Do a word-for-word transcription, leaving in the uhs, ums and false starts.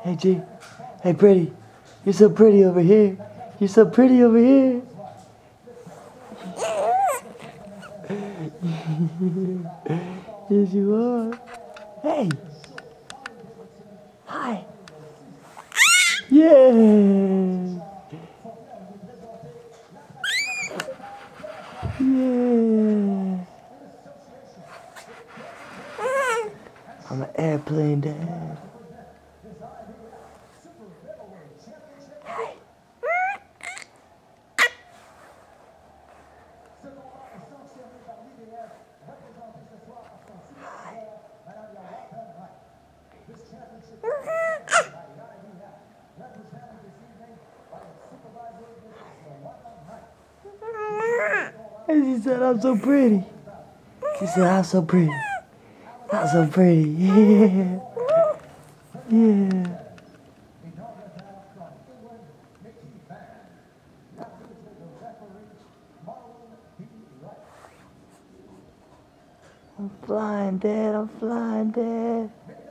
Hey, G. Hey, pretty. You're so pretty over here. You're so pretty over here. Yes, you are. Hey. Hi. Yeah. Yeah. I'm an airplane dad. And she said, I'm so pretty. She said, I'm so pretty. I'm so pretty. Yeah. Yeah. I'm flying, Dad. I'm flying, Dad.